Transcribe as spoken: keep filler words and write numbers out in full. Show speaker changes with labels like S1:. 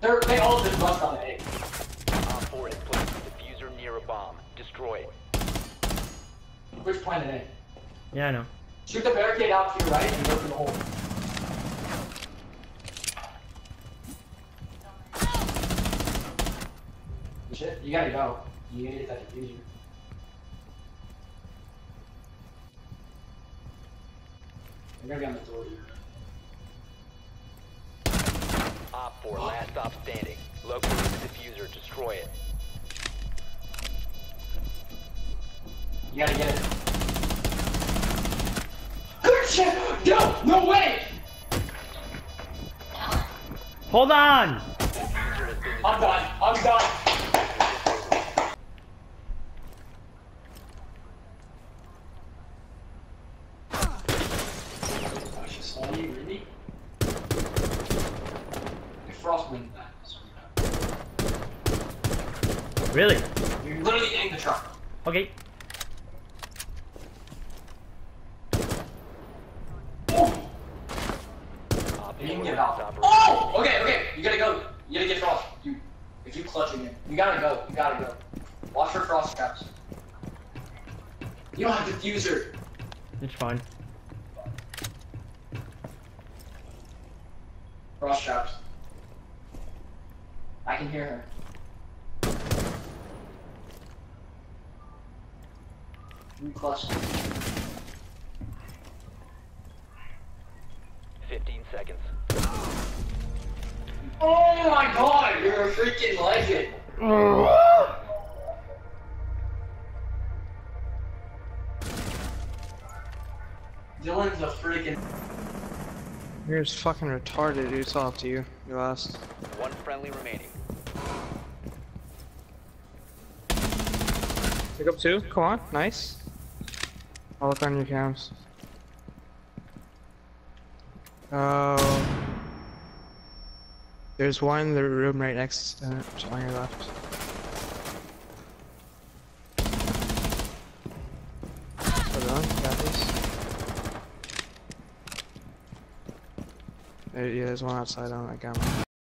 S1: They're, they all just rushed on A.
S2: Op four has placed a diffuser near a bomb. Destroy it.
S1: Which planet A?
S3: Yeah, I know.
S1: Shoot the barricade out to your right and go through the hole. Shit, you gotta go. You gotta get that diffuser. You're gonna be on the door here.
S2: Op four, last stop standing. Locate the diffuser. Destroy it.
S1: You gotta get it. Good shit! No! No way!
S3: Hold on!
S2: Diffuser has been
S1: I'm done. I'm done. I just saw you, really? If Frost wins that.
S3: Really?
S1: You're literally getting the truck.
S3: Okay.
S1: Oh!
S2: Op
S1: You can
S2: four,
S1: get it
S2: last
S1: out.
S2: operator
S1: Oh!
S2: standing.
S1: Okay, okay. You gotta go. You gotta get Frost. You, if you clutch again, you gotta go. You gotta go. Watch for Frost traps. You don't have diffuser.
S3: It's fine.
S1: Frost traps. I can hear her. You clutch.
S2: Fifteen seconds.
S1: Oh my god, you're a freaking legend. Dylan's a freaking.
S4: You're just fucking retarded, dude. It's all up to you. You lost.
S2: One friendly remaining.
S4: Pick up two. Come on. Nice. I'll look on your cams. Oh. There's one in the room right next to it, on your left. Hold on, got this. There, yeah, there's one outside on that gamma.